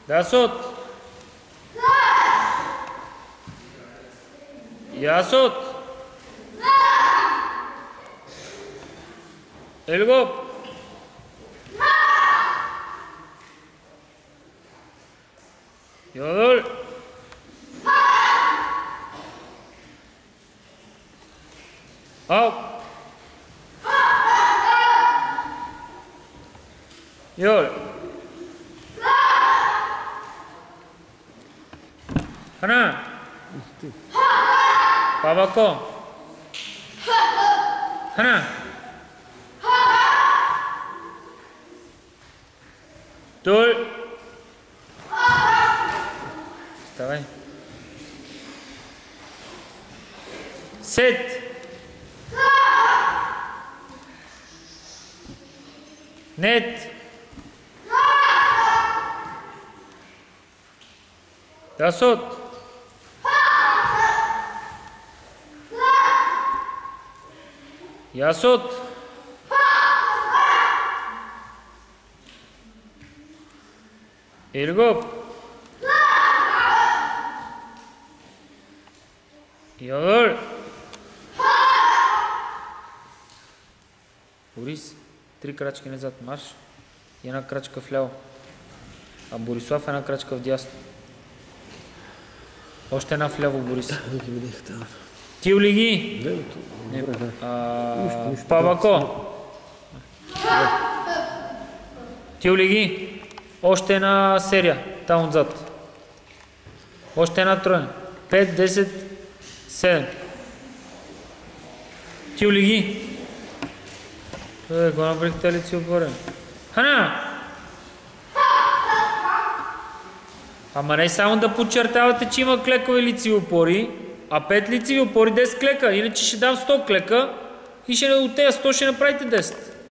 10. Ясот. Елгоп. Йодол. Ап. Йол. Хана. Павако. Хана. Тул. Вставай. Сет. Нет. Десет. Ясот. Елгоп. Йодол. Борис, 3 крачки назад марш и една крачка вляво. А Борислав една крачка вдясно. Още една вляво, Борис. Ти улиги. Павако. Ти улиги. Още една серия. Там отзад. Още една троя. 5, 10, 7. Ти улиги. Го направихте лици отгоре. Хана! Ама не само да подчертавате, че има клекови лицеви опори, а 5 лицеви опори 10 клека. Иначе ще дам 100 клека и от тези 100 ще направите 10.